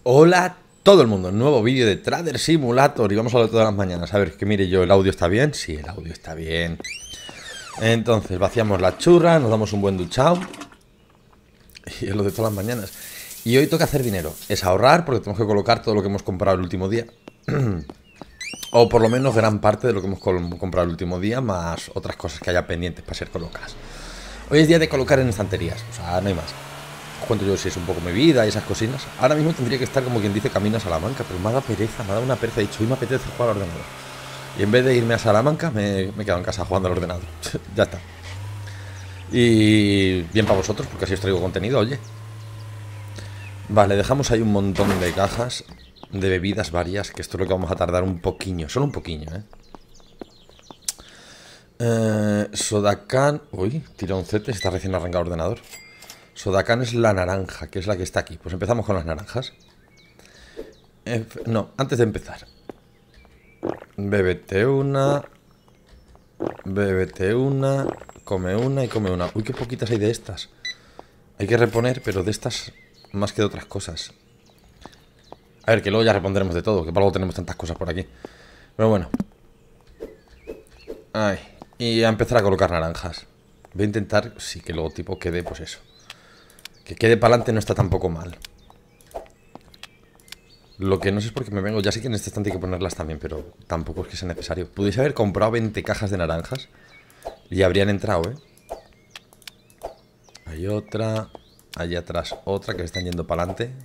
Hola a todo el mundo, nuevo vídeo de Trader Simulator y vamos a hablar todas las mañanas. A ver, que mire yo, ¿el audio está bien? Sí, el audio está bien. Entonces, vaciamos la churra, nos damos un buen duchao. Y es lo de todas las mañanas. Y hoy toca hacer dinero. Es ahorrar porque tenemos que colocar todo lo que hemos comprado el último día. O por lo menos gran parte de lo que hemos comprado el último día, más otras cosas que haya pendientes para ser colocadas. Hoy es día de colocar en estanterías, o sea, no hay más. Os cuento yo si es un poco mi vida y esas cosinas. Ahora mismo tendría que estar como quien dice camino a Salamanca, pero me ha dado pereza, me ha dado una pereza. He dicho, hoy me apetece jugar al ordenador. Y en vez de irme a Salamanca, me he quedado en casa jugando al ordenador. Ya está. Y bien para vosotros, porque así os traigo contenido, oye. Vale, dejamos ahí un montón de cajas de bebidas varias, que esto es lo que vamos a tardar un poquillo, solo un poquillo, Sodacan. Uy, tironcete, está recién arrancado el ordenador. Sodacan es la naranja, que es la que está aquí. Pues empezamos con las naranjas. No, antes de empezar, bébete una. Bébete una. Come una y come una. Uy, qué poquitas hay de estas. Hay que reponer, pero de estas más que de otras cosas. A ver, que luego ya repondremos de todo, que para luego tenemos tantas cosas por aquí. Pero bueno. Ay, y a empezar a colocar naranjas. Voy a intentar, sí, que el logotipo quede, pues eso. Que quede para adelante no está tampoco mal. Lo que no sé es por qué me vengo. Ya sé que en este estante hay que ponerlas también, pero tampoco es que sea necesario. Pudiese haber comprado 20 cajas de naranjas y habrían entrado, ¿eh? Hay otra. Allá atrás otra que están yendo para adelante.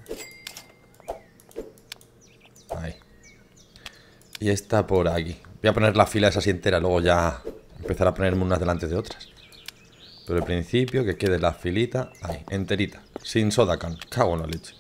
Ahí. Y esta por aquí. Voy a poner la fila esa así entera, luego ya empezar a ponerme unas delante de otras. Pero al principio que quede la filita ahí, enterita, sin Sodacan. Cago en la leche.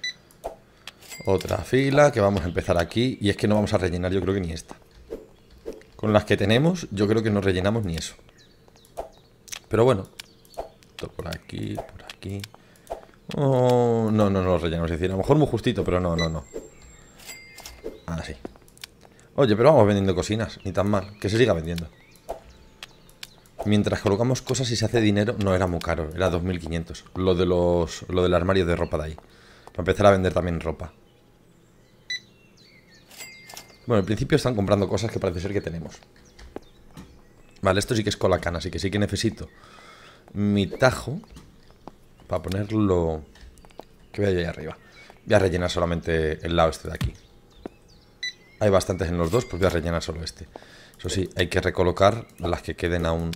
Otra fila que vamos a empezar aquí. Y es que no vamos a rellenar, yo creo que ni esta. Con las que tenemos, yo creo que no rellenamos ni eso. Pero bueno. Esto por aquí, por aquí. Oh, no lo rellenamos. Es decir, a lo mejor muy justito, pero no. Así. Oye, pero vamos vendiendo cocinas, ni tan mal. Que se siga vendiendo. Mientras colocamos cosas y se hace dinero, no era muy caro, era 2.500. Lo del armario de ropa de ahí. Para empezar a vender también ropa. Bueno, al principio están comprando cosas que parece ser que tenemos. Vale, esto sí que es colacán, así que sí que necesito mi tajo para ponerlo. Que vaya ahí arriba. Voy a rellenar solamente el lado este de aquí. Hay bastantes en los dos, pues voy a rellenar solo este. Eso sí, hay que recolocar las que queden aún.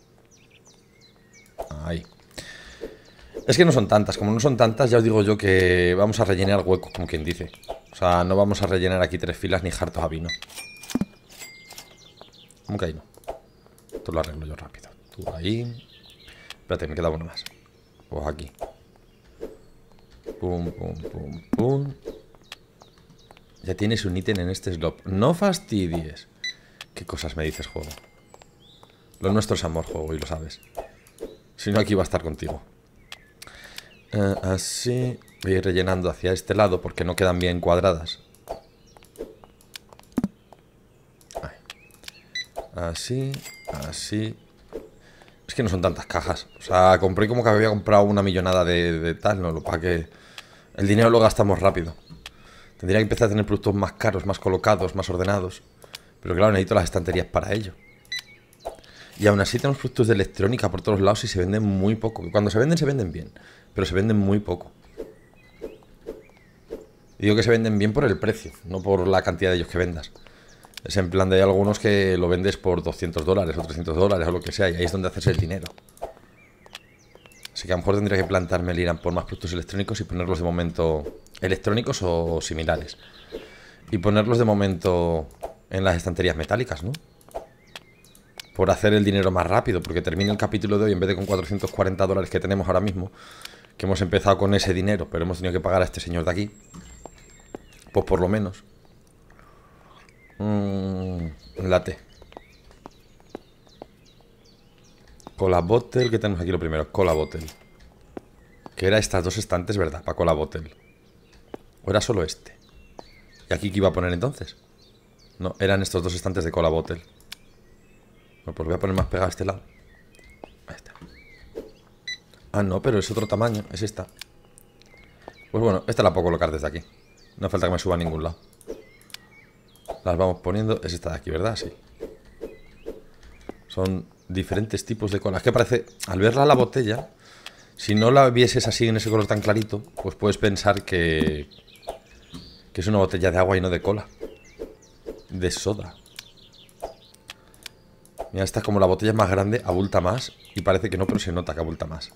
Ahí. Es que no son tantas, como no son tantas, ya os digo yo que vamos a rellenar huecos, como quien dice. O sea, no vamos a rellenar aquí 3 filas ni jartos a vino. ¿Cómo que ahí no? Esto lo arreglo yo rápido. Tú ahí. Espérate, me queda uno más. Pues aquí. Pum, pum, pum, pum. Ya tienes un ítem en este slot. No fastidies. ¿Qué cosas me dices, juego? Lo nuestro es amor, juego, y lo sabes. Si no, aquí va a estar contigo. Así. Voy a ir rellenando hacia este lado porque no quedan bien cuadradas. Ahí. Así, así. Es que no son tantas cajas. O sea, compré como que había comprado una millonada de tal, ¿no? Para que el dinero lo gastamos rápido. Tendría que empezar a tener productos más caros, más colocados, más ordenados. Pero claro, necesito las estanterías para ello. Y aún así tenemos productos de electrónica por todos lados y se venden muy poco. Cuando se venden bien. Pero se venden muy poco. Y digo que se venden bien por el precio, no por la cantidad de ellos que vendas. Es en plan de hay algunos que lo vendes por $200 o $300 o lo que sea. Y ahí es donde haces el dinero. Así que a lo mejor tendría que plantarme el ir a por más productos electrónicos y ponerlos de momento electrónicos o similares. Y ponerlos de momento en las estanterías metálicas, ¿no? Por hacer el dinero más rápido, porque termine el capítulo de hoy en vez de con $440 que tenemos ahora mismo, que hemos empezado con ese dinero, pero hemos tenido que pagar a este señor de aquí. Pues por lo menos. Latte. Cola Bottle, que tenemos aquí lo primero, Cola Bottle. Que era estas dos estantes, ¿verdad? Para Cola Bottle. ¿O era solo este? ¿Y aquí qué iba a poner entonces? No, eran estos dos estantes de Cola Bottle. Bueno, pues voy a poner más pegado a este lado. Ahí está. Ah, no, pero es otro tamaño, es esta. Pues bueno, esta la puedo colocar desde aquí. No hace falta que me suba a ningún lado. Las vamos poniendo. Es esta de aquí, ¿verdad? Sí. Son diferentes tipos de cola. Es que parece, al verla la botella, si no la vieses así en ese color tan clarito, pues puedes pensar que es una botella de agua y no de cola. De soda. Mira, esta como la botella es más grande, abulta más. Y parece que no, pero se nota que abulta más.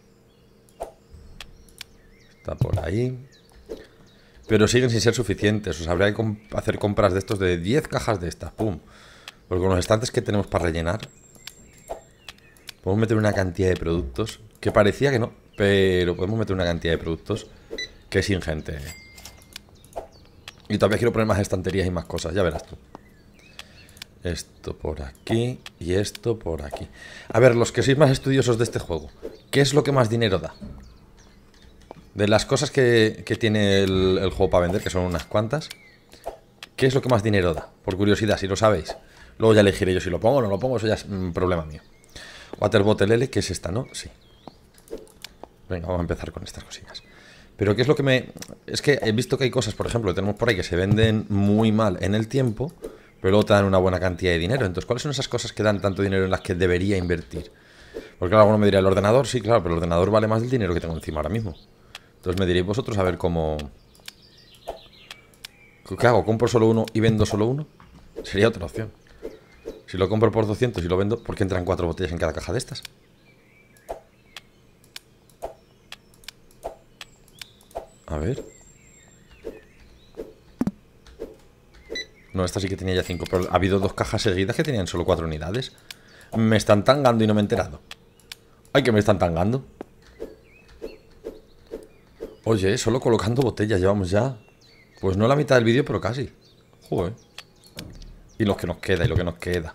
Está por ahí. Pero siguen sin ser suficientes. O sea, habría que hacer compras de estos de 10 cajas de estas. ¡Pum! Porque con los estantes que tenemos para rellenar, podemos meter una cantidad de productos que parecía que no, pero podemos meter una cantidad de productos que es ingente. Y todavía quiero poner más estanterías y más cosas, ya verás tú. Esto por aquí y esto por aquí. A ver, los que sois más estudiosos de este juego, ¿qué es lo que más dinero da? De las cosas que tiene el juego para vender, que son unas cuantas, ¿qué es lo que más dinero da? Por curiosidad, si lo sabéis. Luego ya elegiré yo si lo pongo o no lo pongo, eso ya es un problema mío. Water Bottle L, que es esta, ¿no? Sí. Venga, vamos a empezar con estas cosillas. Pero ¿qué es lo que me...? Es que he visto que hay cosas, por ejemplo, que tenemos por ahí que se venden muy mal en el tiempo, pero luego te dan una buena cantidad de dinero. Entonces, ¿cuáles son esas cosas que dan tanto dinero en las que debería invertir? Porque claro, alguno me dirá, ¿el ordenador? Sí, claro, pero el ordenador vale más del dinero que tengo encima ahora mismo. Entonces me diréis vosotros a ver cómo... ¿Qué hago? ¿Compro solo uno y vendo solo uno? Sería otra opción. Si lo compro por 200 y lo vendo, ¿por qué entran 4 botellas en cada caja de estas? A ver. No, esta sí que tenía ya 5, pero ha habido 2 cajas seguidas que tenían solo 4 unidades. Me están tangando y no me he enterado. Ay, que me están tangando. Oye, solo colocando botellas llevamos ya. Pues no la mitad del vídeo, pero casi. Joder. Y lo que nos queda, y lo que nos queda.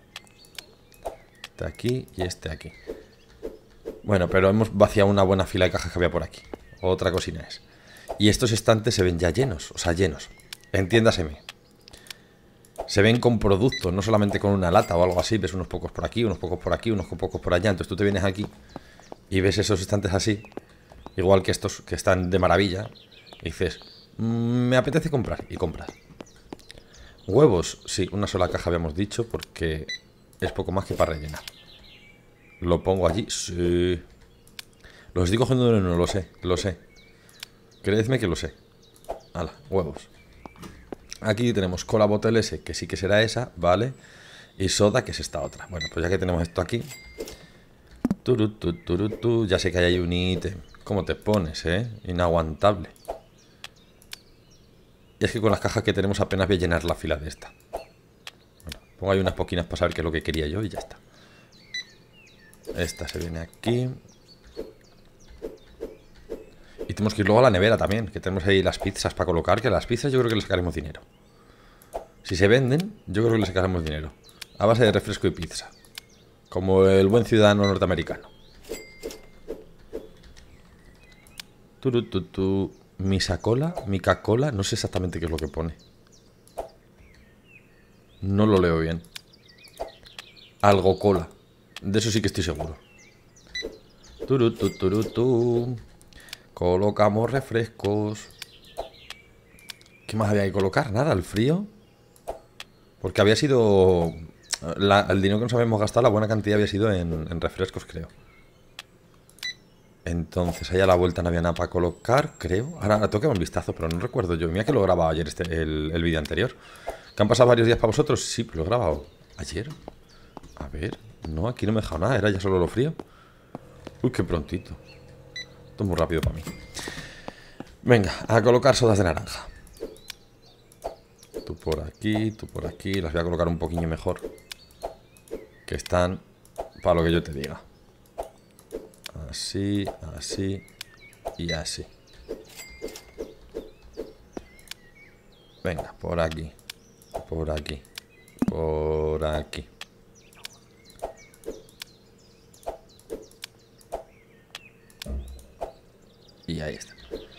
Este aquí y este aquí. Bueno, pero hemos vaciado una buena fila de cajas que había por aquí. Otra cocina es. Y estos estantes se ven ya llenos. O sea, llenos. Entiéndaseme. Se ven con productos, no solamente con una lata o algo así. Ves unos pocos por aquí, unos pocos por aquí, unos pocos por allá. Entonces tú te vienes aquí y ves esos estantes así, igual que estos que están de maravilla. Y dices, me apetece comprar. Y compras. Huevos, sí, una sola caja habíamos dicho, porque es poco más que para rellenar. Lo pongo allí, sí. Los digo cuando no lo sé, lo sé. Creedme que lo sé. Hala, huevos. Aquí tenemos Cola Bottle S, que sí que será esa, ¿vale? Y soda, que es esta otra. Bueno, pues ya que tenemos esto aquí. Ya sé que hay ahí un ítem. ¿Cómo te pones, Inaguantable. Y es que con las cajas que tenemos apenas voy a llenar la fila de esta. Bueno, pongo ahí unas poquinas para saber qué es lo que quería yo y ya está. Esta se viene aquí. Y tenemos que ir luego a la nevera también, que tenemos ahí las pizzas para colocar, que las pizzas yo creo que les sacaremos dinero. Si se venden, yo creo que les sacaremos dinero. A base de refresco y pizza. Como el buen ciudadano norteamericano. Misacola, Micacola, no sé exactamente qué es lo que pone. No lo leo bien. Algo cola. De eso sí que estoy seguro. Colocamos refrescos. ¿Qué más había que colocar? Nada, el frío. Porque había sido... el dinero que nos habíamos gastado, la buena cantidad había sido en refrescos, creo. Entonces, ahí a la vuelta no había nada para colocar, creo. Ahora tengo que dar un vistazo, pero no recuerdo yo. Mira que lo grababa ayer el vídeo anterior. ¿Que han pasado varios días para vosotros? Sí, pero lo he grabado ayer. A ver, no, aquí no me he dejado nada, era ya solo lo frío. Uy, qué prontito. Esto es muy rápido para mí. Venga, a colocar sodas de naranja. Tú por aquí. Las voy a colocar un poquillo mejor. Que están para lo que yo te diga. Así, así y así. Venga, por aquí. Por aquí. Por aquí. Y ahí está.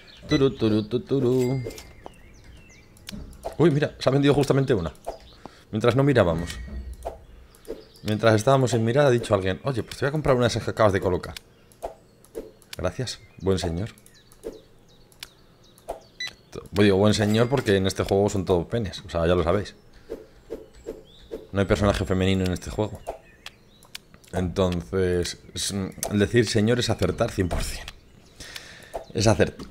Uy, mira, se ha vendido justamente una. Mientras no mirábamos. Mientras estábamos sin mirar, ha dicho alguien: oye, pues te voy a comprar una de esas que acabas de colocar. Gracias, buen señor. Digo buen señor porque en este juego son todos penes. O sea, ya lo sabéis. No hay personaje femenino en este juego. Entonces, el decir señor es acertar 100%. Es acertar.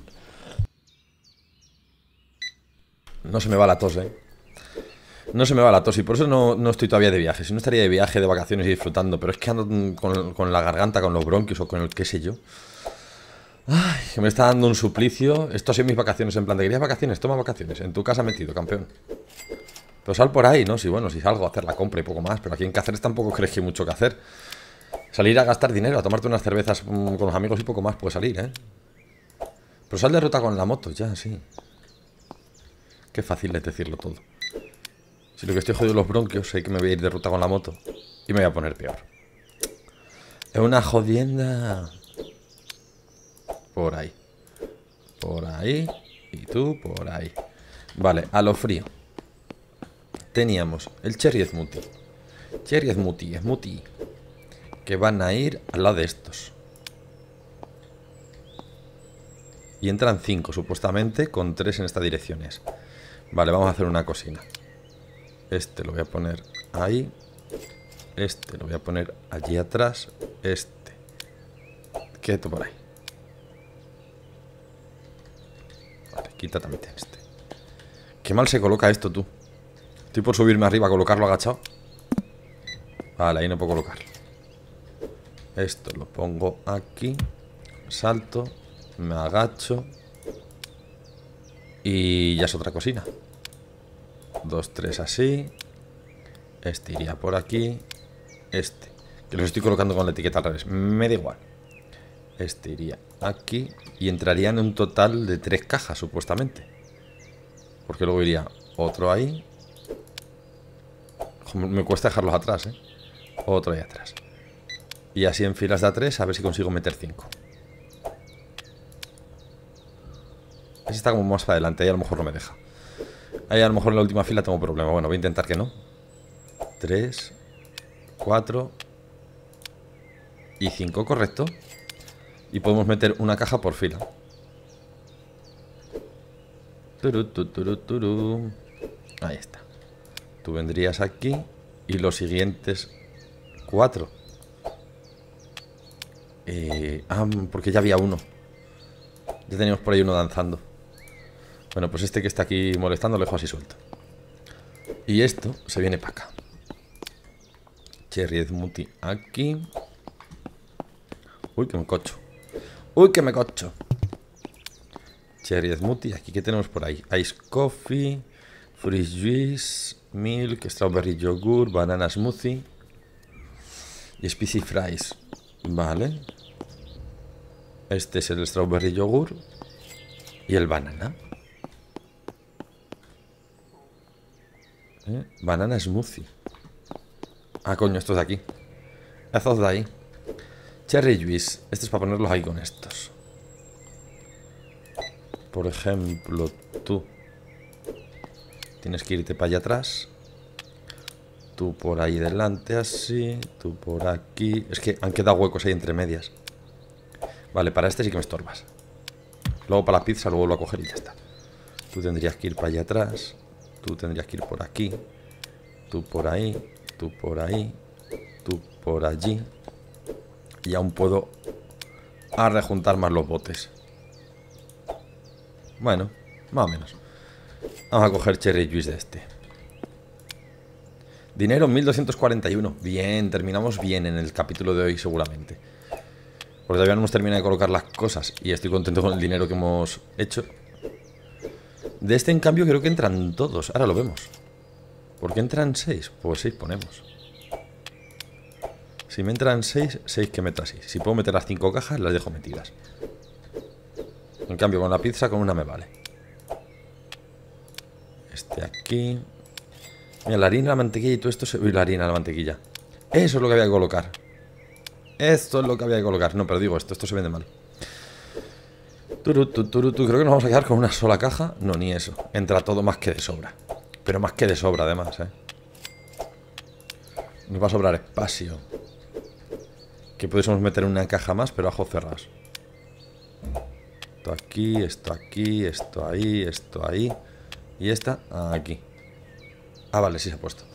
No se me va la tos, No se me va la tos y por eso no estoy todavía de viaje. Si no estaría de viaje, de vacaciones y disfrutando. Pero es que ando con la garganta, con los bronquios o con el qué sé yo. Ay, que me está dando un suplicio. Esto ha sido mis vacaciones, en plan de querías vacaciones, toma vacaciones. En tu casa metido, campeón. Pero sal por ahí, ¿no? Si bueno, si salgo a hacer la compra y poco más. Pero aquí en Cáceres tampoco crees que hay mucho que hacer. Salir a gastar dinero, a tomarte unas cervezas con los amigos y poco más puede salir, Pero sal de ruta con la moto, ya, sí. Qué fácil es decirlo todo. Si lo que estoy jodido los bronquios, sé que me voy a ir de ruta con la moto y me voy a poner peor. Es una jodienda. Por ahí. Por ahí. Y tú por ahí. Vale, a lo frío. Teníamos el Cherry Smoothie. Cherry Smoothie. Que van a ir al lado de estos. Y entran 5, supuestamente, con 3 en estas direcciones. Vale, vamos a hacer una cocina. Este lo voy a poner ahí. Este lo voy a poner allí atrás. Este. Quieto por ahí. Vale, quita también este. Qué mal se coloca esto, tú. Estoy por subirme arriba a colocarlo agachado. Vale, ahí no puedo colocarlo. Esto lo pongo aquí. Salto. Me agacho. Y ya es otra cocina. 2, 3 así. Este iría por aquí. Este, que los estoy colocando con la etiqueta al revés. Me da igual. Este iría aquí. Y entraría en un total de 3 cajas, supuestamente. Porque luego iría otro ahí. Me cuesta dejarlos atrás, Otro ahí atrás. Y así en filas de A3, a ver si consigo meter 5. Ese está como más para adelante, ahí a lo mejor no me deja. Ahí a lo mejor en la última fila tengo problema. Bueno, voy a intentar que no. 3, 4 y 5, correcto. Y podemos meter una caja por fila. Ahí está. Tú vendrías aquí. Y los siguientes 4. Porque ya había uno. Ya teníamos por ahí uno danzando. Bueno, pues este que está aquí molestando lo dejo así suelto. Y esto se viene para acá. Cherry Smoothie aquí. Uy, que me cocho. Uy, que me cocho. Cherry Smoothie. Aquí, ¿qué tenemos por ahí? Ice Coffee, Fresh Juice, Milk, Strawberry Yogurt, Banana Smoothie y Spicy Fries. Vale. Este es el Strawberry Yogurt y el Banana. Banana Smoothie. Ah, coño, estos de aquí. Estos de ahí. Cherry Juice. Este es para ponerlos ahí con estos. Por ejemplo, tú tienes que irte para allá atrás. Tú por ahí delante así. Tú por aquí. Es que han quedado huecos ahí entre medias. Vale, para este sí que me estorbas. Luego para la pizza lo vuelvo a coger y ya está. Tú tendrías que ir para allá atrás. Tú tendrías que ir por aquí. Tú por ahí. Tú por ahí. Tú por allí. Y aún puedo rejuntar más los botes. Bueno, más o menos. Vamos a coger Cherry Juice de este. Dinero 1241. Bien, terminamos bien en el capítulo de hoy seguramente. Porque todavía no hemos terminado de colocar las cosas. Y estoy contento con el dinero que hemos hecho. De este en cambio creo que entran todos. Ahora lo vemos. ¿Por qué entran 6? Pues 6 ponemos. Si me entran 6, 6 que meto así. Si puedo meter las 5 cajas, las dejo metidas. En cambio, con la pizza, con una me vale. Este aquí. Mira, la harina, la mantequilla y todo esto. Uy, la harina, la mantequilla. Eso es lo que había que colocar. Esto es lo que había que colocar. No, pero digo esto se vende mal. Creo que nos vamos a quedar con una sola caja. No, ni eso. Entra todo más que de sobra. Pero más que de sobra, además, Nos va a sobrar espacio. Que pudiésemos meter una caja más, pero a ojos cerrados. Esto aquí, esto aquí, esto ahí, esto ahí. Y esta aquí. Ah, vale, sí se ha puesto.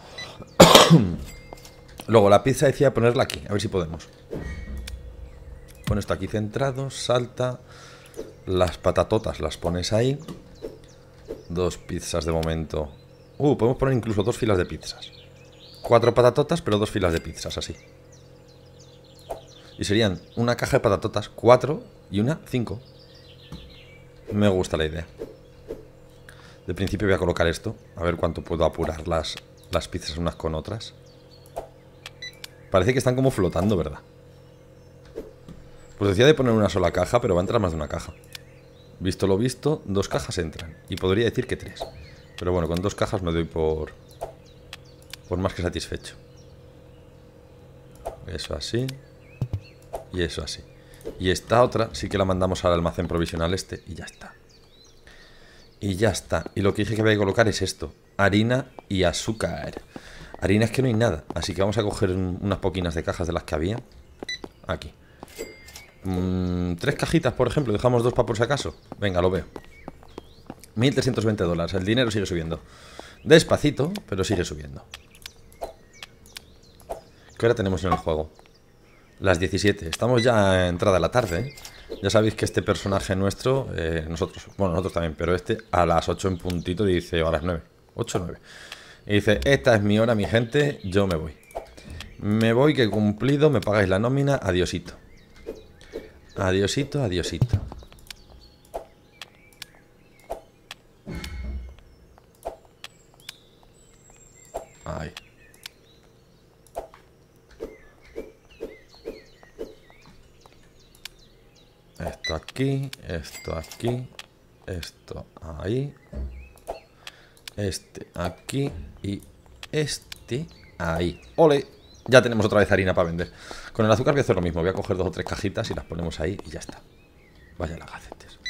Luego la pizza decía ponerla aquí, a ver si podemos. Pon esto aquí centrado, salta. Las patatotas las pones ahí. 2 pizzas de momento. Podemos poner incluso 2 filas de pizzas. 4 patatotas, pero 2 filas de pizzas, así. Y serían una caja de patatotas, 4 y una 5. Me gusta la idea. De principio voy a colocar esto, a ver cuánto puedo apurar las pizzas unas con otras. Parece que están como flotando, ¿verdad? Pues decía de poner una sola caja, pero va a entrar más de una caja. Visto lo visto, 2 cajas entran. Y podría decir que 3. Pero bueno, con 2 cajas me doy por más que satisfecho. Eso así. Y eso así. Y esta otra sí que la mandamos al almacén provisional este. Y ya está. Y ya está. Y lo que dije que voy a colocar es esto. Harina y azúcar. Harina es que no hay nada. Así que vamos a coger unas poquinas de cajas de las que había. Aquí. 3 cajitas, por ejemplo. Dejamos 2 para por si acaso. Venga, lo veo. $1.320. El dinero sigue subiendo. Despacito, pero sigue subiendo. ¿Qué hora tenemos en el juego? Las 17. Estamos ya a entrada de la tarde, ¿eh? Ya sabéis que este personaje nuestro, nosotros también, pero este a las 8 en puntito dice, o a las 9, 8 o 9. Y dice, esta es mi hora, mi gente, yo me voy. Me voy, que he cumplido, me pagáis la nómina, adiosito. Adiosito, adiosito. Ahí. Esto aquí, esto aquí, esto ahí, este aquí y este ahí. ¡Ole! Ya tenemos otra vez harina para vender. Con el azúcar voy a hacer lo mismo. Voy a coger 2 o 3 cajitas y las ponemos ahí y ya está. Vaya lagacetes.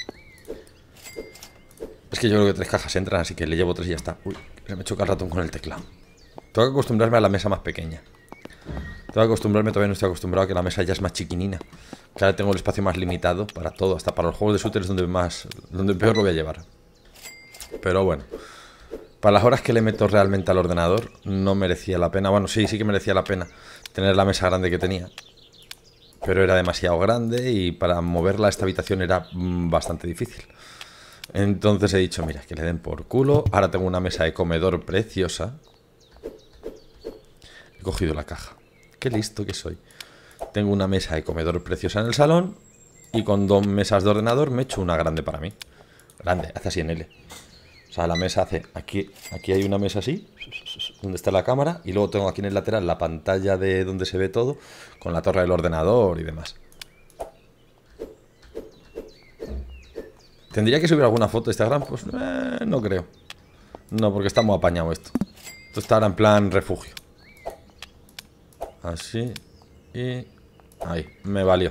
Es que yo creo que 3 cajas entran, así que le llevo 3 y ya está. Uy, se me choca el ratón con el teclado. Tengo que acostumbrarme a la mesa más pequeña. Tengo que acostumbrarme, todavía no estoy acostumbrado a que la mesa ya es más chiquinina. Que ahora tengo el espacio más limitado para todo, hasta para los juegos de shooters donde peor lo voy a llevar. Pero bueno, para las horas que le meto realmente al ordenador, no merecía la pena. Bueno, sí que merecía la pena tener la mesa grande que tenía. Pero era demasiado grande y para moverla a esta habitación era bastante difícil. Entonces he dicho, mira, que le den por culo. Ahora tengo una mesa de comedor preciosa. He cogido la caja. Qué listo que soy. Tengo una mesa de comedor preciosa en el salón. Y con 2 mesas de ordenador me he hecho una grande para mí. Grande, hace así en L. O sea, la mesa hace... Aquí hay una mesa así, donde está la cámara. Y luego tengo aquí en el lateral la pantalla de donde se ve todo, con la torre del ordenador y demás. ¿Tendría que subir alguna foto de Instagram? Pues no creo. No, porque está muy apañado esto. Esto está ahora en plan refugio. Así. Y... ahí, me valió.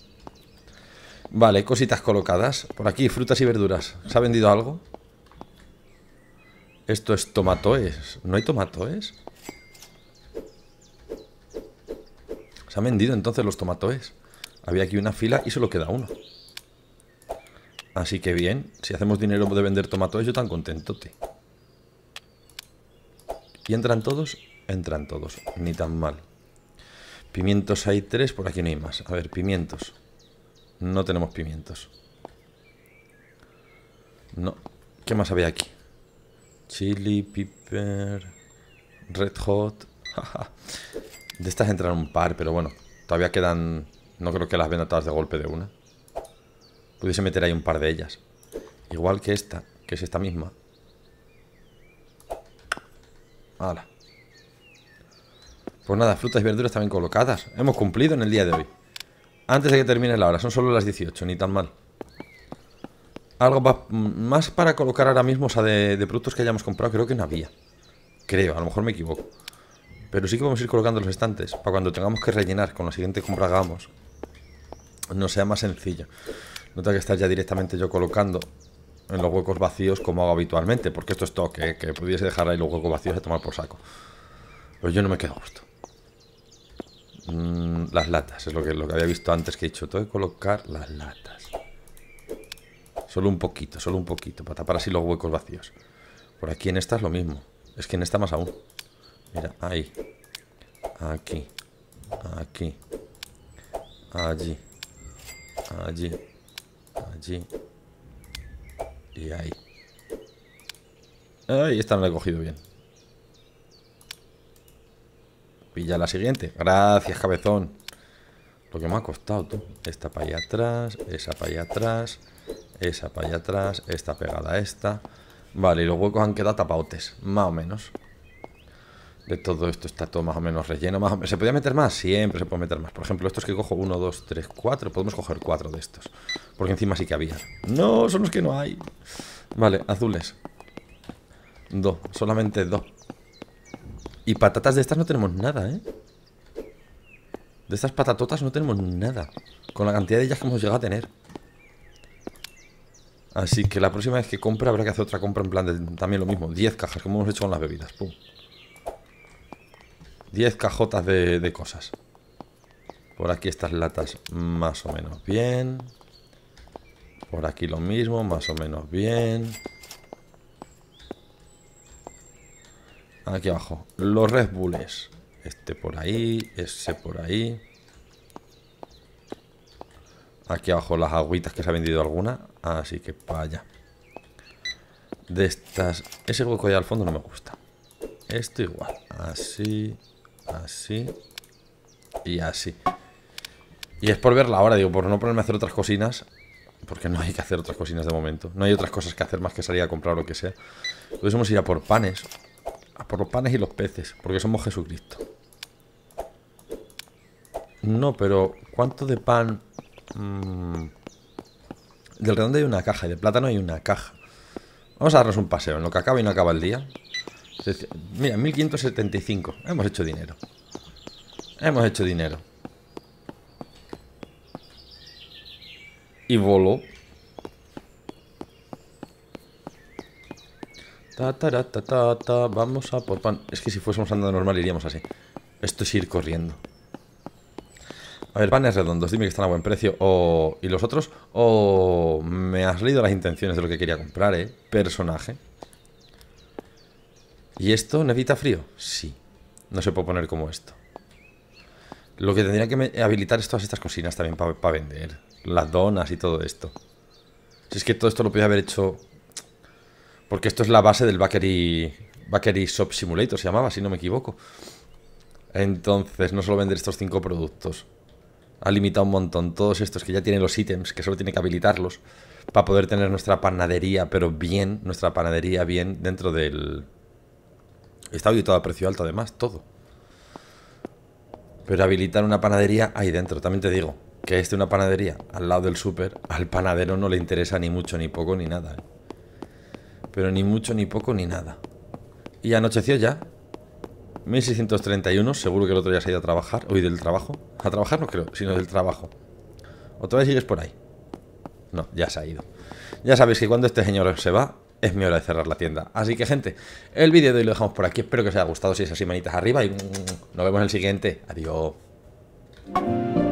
Vale, cositas colocadas. Por aquí, frutas y verduras. ¿Se ha vendido algo? Esto es tomatoes. ¿No hay tomatoes? Se han vendido entonces los tomatoes. Había aquí una fila y solo queda uno. Así que bien, si hacemos dinero de vender tomatoes, yo tan contentote. ¿Y entran todos? Entran todos, ni tan mal. Pimientos hay 3, por aquí no hay más. A ver, pimientos. No tenemos pimientos. No. ¿Qué más había aquí? Chili, pepper, red hot. De estas entran un par, pero bueno, todavía quedan. No creo que las venda todas de golpe de una. Pudiese meter ahí un par de ellas. Igual que esta, que es esta misma. ¡Hala! Pues nada, frutas y verduras también colocadas. Hemos cumplido en el día de hoy. Antes de que termine la hora, son solo las 18, ni tan mal. Algo más para colocar ahora mismo, o sea, de productos que hayamos comprado, creo que no había. Creo, a lo mejor me equivoco. Pero sí que vamos a ir colocando los estantes, para cuando tengamos que rellenar con la siguiente compra que hagamos, no sea más sencillo. No tengo que estar ya directamente yo colocando en los huecos vacíos como hago habitualmente, porque esto es stock, que pudiese dejar ahí los huecos vacíos a tomar por saco. Pero yo no me quedo a gusto. Las latas, es lo que había visto antes, que he dicho, tengo que colocar las latas. Solo un poquito, para tapar así los huecos vacíos. Por aquí en esta es lo mismo. Es que en esta más aún. Mira, ahí. Aquí. Aquí. Allí. Allí. Allí. Y ahí. Ay, esta no la he cogido bien. Pilla la siguiente. Gracias, cabezón. Lo que me ha costado, tú. Esta para allá atrás. Esa para allá atrás. Esa para allá atrás. Esta pegada a esta. Vale, y los huecos han quedado tapaotes. Más o menos. De todo esto está todo más o menos relleno. Más o menos. ¿Se podía meter más? Siempre se puede meter más. Por ejemplo, estos que cojo 1, 2, 3, 4. Podemos coger 4 de estos. Porque encima sí que había. No, son los que no hay. Vale, azules. 2, solamente 2. Y patatas de estas no tenemos nada, ¿eh? De estas patatotas no tenemos nada. Con la cantidad de ellas que hemos llegado a tener. Así que la próxima vez que compre habrá que hacer otra compra en plan de también lo mismo. 10 cajas, como hemos hecho con las bebidas. Pum. 10 cajotas de cosas. Por aquí estas latas más o menos bien. Por aquí lo mismo, más o menos bien. Aquí abajo, los Red Bulls. Este por ahí, ese por ahí. Aquí abajo las agüitas que se ha vendido alguna. Así que para allá. De estas, ese hueco allá al fondo no me gusta. Esto igual, así, así y así. Y es por ver la hora, digo, por no ponerme a hacer otras cocinas. Porque no hay que hacer otras cocinas de momento. No hay otras cosas que hacer más que salir a comprar lo que sea. Podemos ir a por panes. A por los panes y los peces. Porque somos Jesucristo. No, pero ¿cuánto de pan? Del redondo hay una caja y de plátano hay una caja. Vamos a darnos un paseo en lo que acaba y no acaba el día. Mira, 1575. Hemos hecho dinero. Hemos hecho dinero. Y voló. Vamos a por pan. Es que si fuésemos andando normal iríamos así. Esto es ir corriendo. A ver, panes redondos, dime que están a buen precio. ¿Y los otros? Me has leído las intenciones de lo que quería comprar, ¿eh? Personaje. ¿Y esto necesita frío? Sí. No se puede poner como esto. Lo que tendría que habilitar es todas estas cocinas también para vender. Las donas y todo esto. Si es que todo esto lo podía haber hecho... Porque esto es la base del Bakery Shop Simulator, se llamaba, si no me equivoco. Entonces, no solo vender estos 5 productos. Ha limitado un montón. Todos estos que ya tienen los ítems, que solo tiene que habilitarlos. Para poder tener nuestra panadería, pero bien. Nuestra panadería bien dentro del... Está auditado a precio alto además, todo. Pero habilitar una panadería ahí dentro. También te digo que una panadería al lado del súper, al panadero no le interesa ni mucho, ni poco, ni nada, ¿eh? Pero ni mucho, ni poco, ni nada. Y anocheció ya. 1631, seguro que el otro ya se ha ido a trabajar. Hoy del trabajo. A trabajar no creo, sino del trabajo. ¿Otra vez sigues por ahí? No, ya se ha ido. Ya sabéis que cuando este señor se va, es mi hora de cerrar la tienda. Así que, gente, el vídeo de hoy lo dejamos por aquí. Espero que os haya gustado. Si es así, manitas arriba y nos vemos en el siguiente. Adiós.